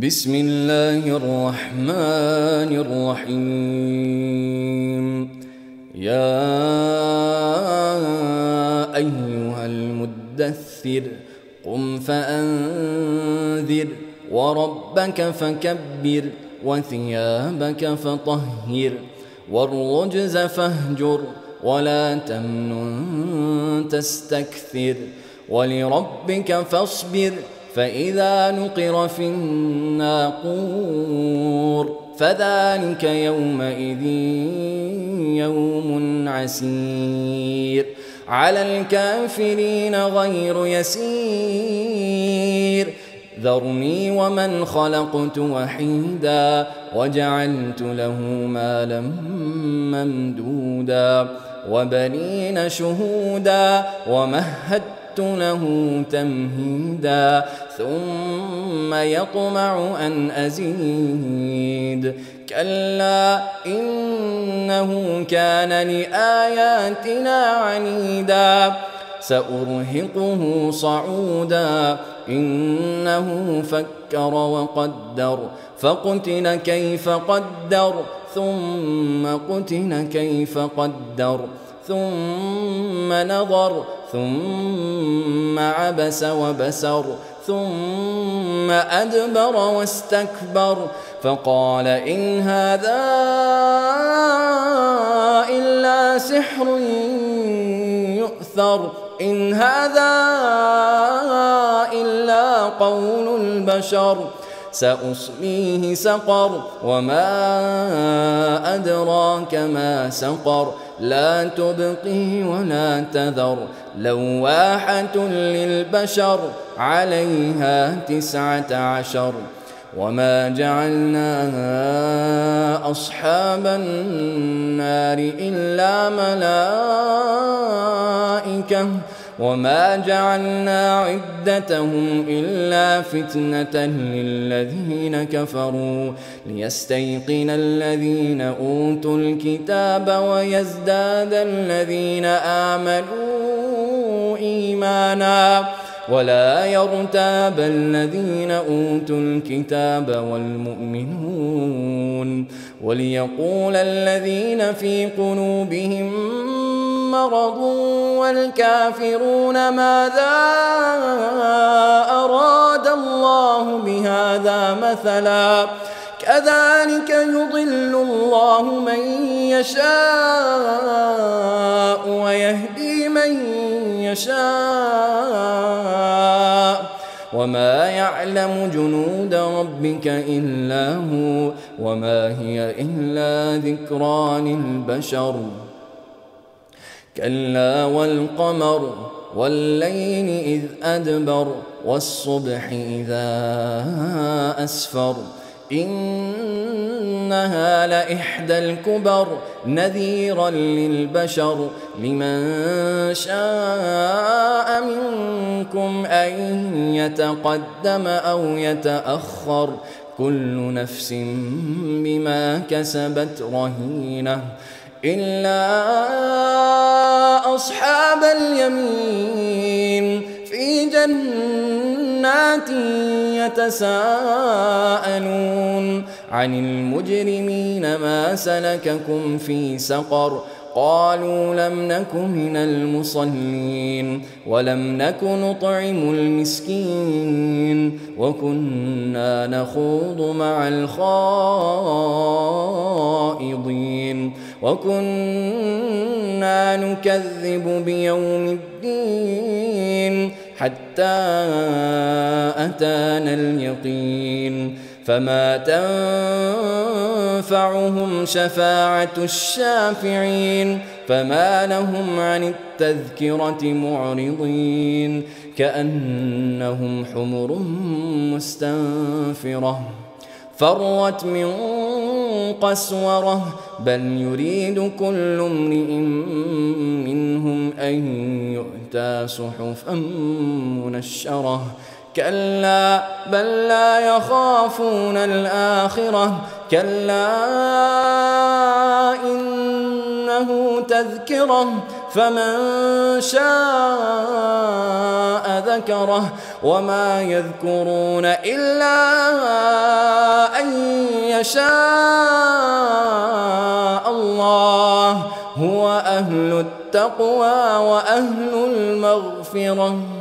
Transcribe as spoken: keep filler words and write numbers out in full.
بسم الله الرحمن الرحيم. يا أيها المدثر قم فأنذر وربك فكبر وثيابك فطهر والرجز فاهجر ولا تمنن تستكثر ولربك فاصبر فإذا نقر في الناقور فذلك يومئذ يوم عسير على الكافرين غير يسير. ذرني ومن خلقت وحيدا وجعلت له مالا ممدودا وبنين شهودا ومهدت له تمهيدا ثم يطمع أن أزيد كلا إنه كان لآياتنا عنيدا سأرهقه صعودا إنه فكر وقدر فقتل كيف قدر ثم قتل كيف قدر ثم نظر ثم عبس وبسر ثم أدبر واستكبر فقال إن هذا إلا سحر يؤثر إن هذا إلا قول البشر سأصليه سقر وما أدراك ما سقر لا تبقي ولا تذر لواحة للبشر عليها تسعة عشر. وما جعلنا أصحاب النار إلا ملائكة وما جعلنا عدتهم إلا فتنة للذين كفروا ليستيقن الذين أوتوا الكتاب ويزداد الذين آمنوا إيمانا ولا يرتاب الذين أوتوا الكتاب والمؤمنون وليقول الذين في قلوبهم مرض والكافرون ماذا أراد الله بهذا مثلا كذلك يضل الله من يشاء ويهدي من يشاء وما يعلم جنود ربك إلا هو وما هي إلا ذكرى للبشر. كلا والقمر والليل إذ أدبر والصبح إذا أسفر إنها لإحدى الكبر نذيرا للبشر لمن شاء منكم أن يتقدم أو يتأخر كل نفس بما كسبت رهينة إلا أصحاب اليمين في جنات يتساءلون عن المجرمين ما سلككم في سقر قالوا لم نك من المصلين ولم نك نطعم المسكين وكنا نخوض مع الخائضين وكنا نكذب بيوم الدين حتى أتانا اليقين فما تنفعهم شفاعة الشافعين فما لهم عن التذكرة معرضين كأنهم حمر مستنفرة فرت من قسورة بل يريد كل امرئ منهم أن يؤتى صحفا منشرة كلا بل لا يخافون الآخرة كلا إنه تذكرة فمن شاء ذكره وما يذكرون إلا يشاء الله هو أهل التقوى وأهل المغفرة.